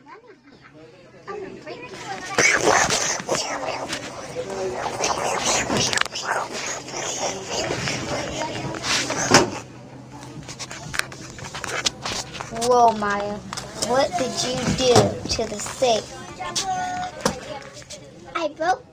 Whoa, Maya. What did you do to the safe? I broke